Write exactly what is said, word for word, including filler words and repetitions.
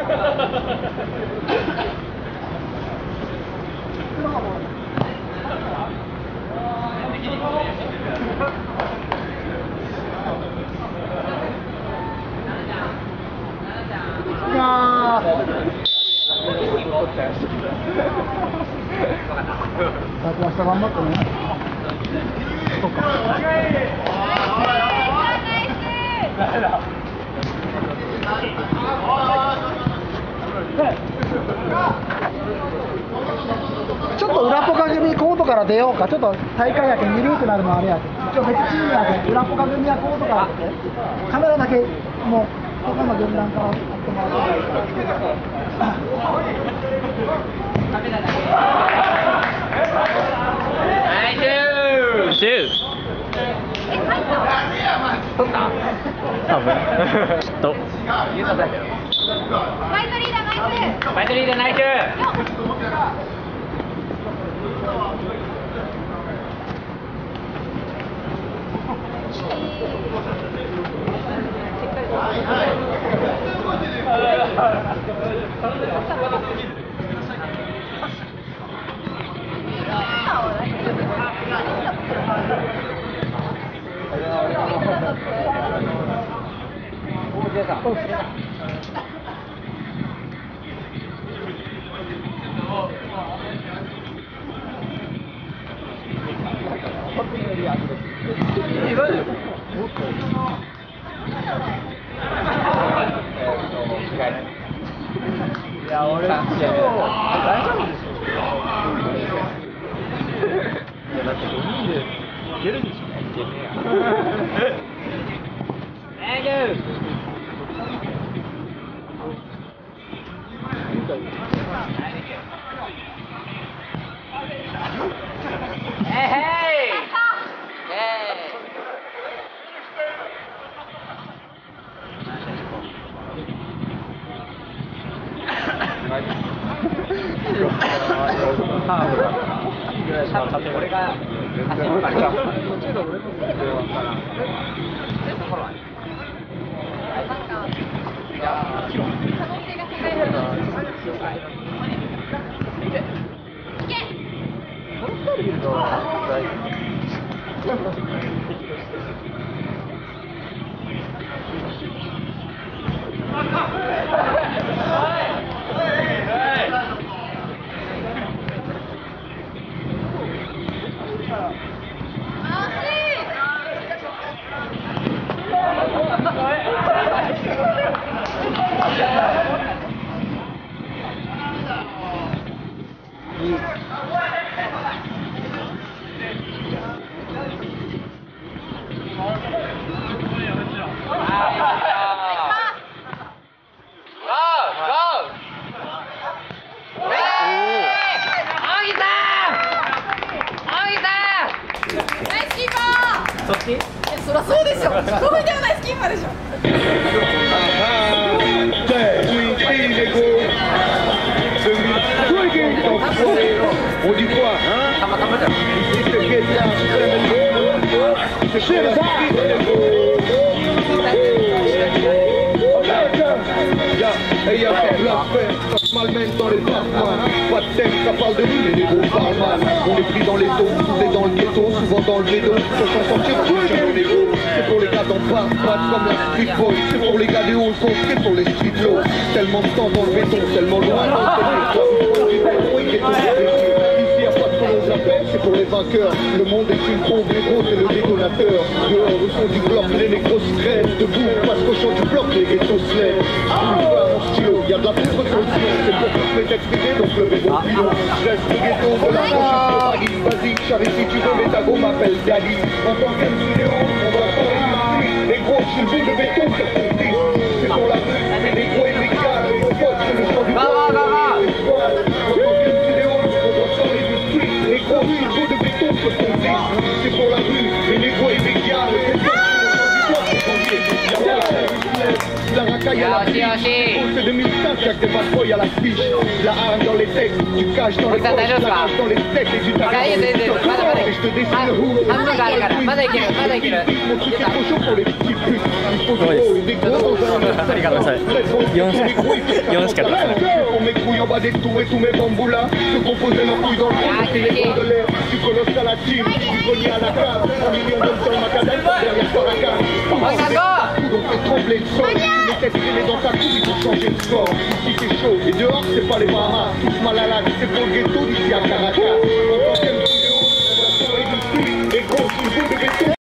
明日頑張ってね。そっか。ちょっと裏ポカ組コートから出ようか。ちょっと大会やけん緩くなるのはあれやけん。一応別チームやけん裏ポカ組はコートから出てカメラだけもう他の軍団からやってもらって。 シュー取った多分きっと言うただけどバイトリーダーナイスバイトリーダーナイスいや、俺大丈夫でしょ。いや、だってごにんでいけるんでしょ。いけねえや。大丈夫。えへい。え俺が走るから途中で俺のこと分からん。いやー、可能性が高いから。いけ。この二人いると大丈そっち？いや、そりゃそうでしょ。どうでもないスキッパーでしょ。 On dit quoi, hein? Ella habla malmente dans les parfums. Pas de thème, ça parle de nous, mais les gros parlent mal. On est pris dans les taux, tous est dans le ghetto, souvent dans le vélo. Pour s'en sortir, on cherche mon égo. C'est pour les gars d'en bas, pas comme la street boy. C'est pour les gars des hauts, c'est pour les street low. Tellement de temps dans le béton, tellement loin dans le béton. Ici y'a pas de colons d'appel, c'est pour les vainqueurs. Le monde est une bombe, les gros c'est le détonateur. Dehors au son du bloc, les négros se crèvent. Debout, parce qu'au champ du bloc, les ghettos se lèvent. Y'a de la poudre sur le sillon, c'est pour que je m'ai expliqué, donc levez vos pilons. Je reste le ghetto de la manche, vas-y, Charlie, si tu veux, mais ta go m'appelle Dali. En tant qu'un vidéo, on va pas réussir. Les gros, je suis une boule de béton sur ton disque. C'est pour la rue, les gros et les gars, les potes, c'est le champ du bloc. En tant qu'un vidéo, on va parler du street. Les gros, je suis une boule de béton sur ton disque. C'est pour la rue, les gros et les gars, les potes, c'est le champ du bloc. La racaille à la vie, on fait deux mille cinq. chaque des bad boys à la fiche. La hargne dans les textes, tu caches dans les poches, la rage dans les steaks et tu t'arrêtes. Et je te dessine le hood. Ah,半分があるからまだいけるまだいける Mon truc est trop chaud pour les petits putes. Il faut du gros, des gros dans un ありがとうございますよんよんしか出せない Pour mes couilles en bas des tours et tous mes bamboulas. Je composais leur couille dans le fond, c'est les gros de l'air. Du colosse à la team, du grenier à la cave. Un million d'hommes sur le macadam, derrière toi la cave. Donc fais trembler le sol. Les têtes traînées dans ta couille, ils vont changer de score. Ici c'est chaud, et dehors c'est pas les Bahamas. Tous mal à l'âge, c'est pour le ghetto d'ici à Caracas.